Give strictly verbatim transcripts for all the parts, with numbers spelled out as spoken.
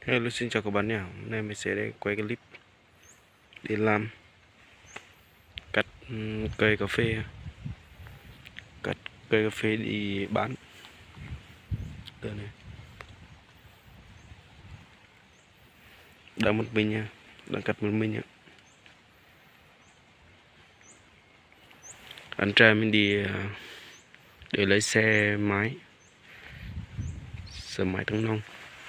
Hello, xin chào các bạn nhé. Hôm nay mình sẽ đây quay clip đi làm cắt ừm, cây cà phê, cắt cây cà phê đi bán. Đây này, đang một mình nha, đang cắt một mình nha. Anh trai mình đi à, để lấy xe máy, xe máy Thăng Long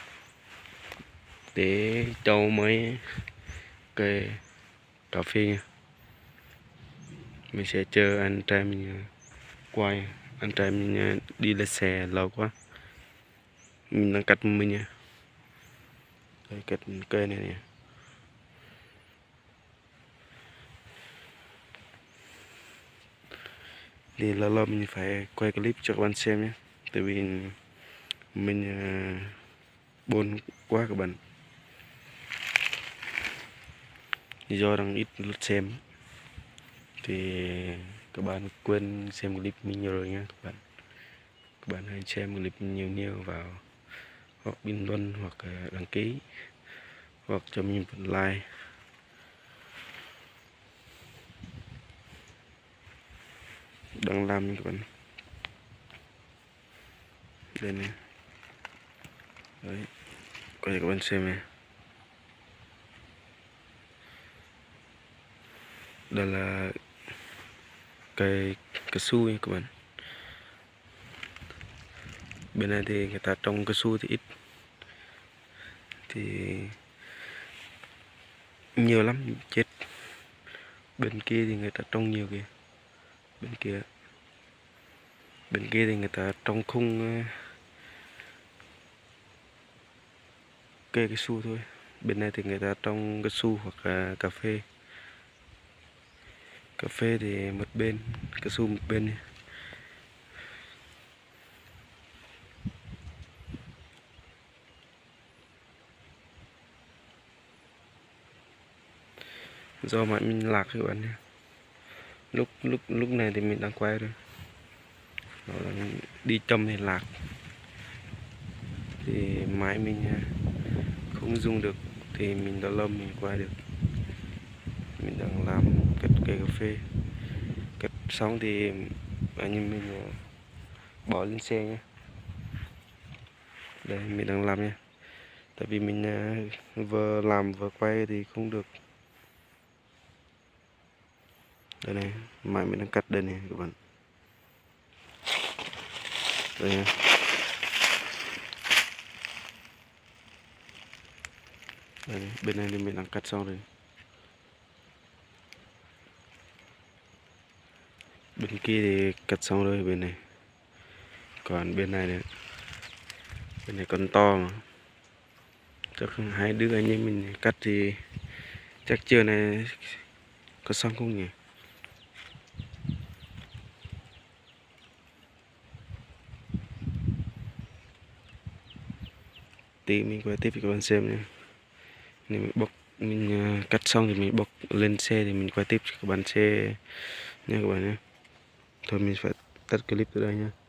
để trâu mấy cây cà phê nha. Mình sẽ chờ anh trai mình à, quay, anh trai mình à, đi lấy xe lâu quá. Mình đang cắt một mình nha. Đây, cắt cây này nè. Thì lâu lâu mình phải quay clip cho các bạn xem nhé, tại vì mình uh, buồn quá các bạn, do đang ít lượt xem thì các bạn quên xem clip mình nhiều rồi nha các bạn. Các bạn hãy xem clip nhiều nhiều vào hoặc bình luận hoặc đăng ký hoặc cho mình một like. Đang làm các bạn, đây này, đấy, quay cho các bạn xem này. Đây là cây cao su nha các bạn. Bên này thì người ta trồng cao su thì ít, thì nhiều lắm chết. Bên kia thì người ta trồng nhiều kìa, bên kia bên kia thì người ta trồng khung cây cao su thôi. Bên này thì người ta trồng cao su hoặc là cà phê. Cà phê thì một bên, cao su một bên. Do mà mình lạc các bạn nhé. Lúc lúc lúc này thì mình đang quay rồi. Đó là mình đi châm thì lạc. Thì máy mình không dùng được thì mình đã lâm mình quay được. Mình đang làm cắt cây cà phê. Cắt xong thì anh em mình bỏ lên xe nhé. Đây mình đang làm nha. Tại vì mình vừa làm vừa quay thì không được. Đây này, máy mình đang cắt đây này các bạn. Đây nha. Đây này, bên này thì mình đang cắt xong rồi. Bên kia thì cắt xong rồi bên này. Còn bên này này, bên này còn to mà. Chắc hai đứa anh em mình cắt thì chắc trưa này có xong không nhỉ? Tí mình quay tiếp cho các bạn xem nha. Nên mình bóc mình uh, cắt xong thì mình bóc lên xe thì mình quay tiếp cho các bạn xem nha các bạn nhé. Thôi mình phải tắt clip từ đây nha.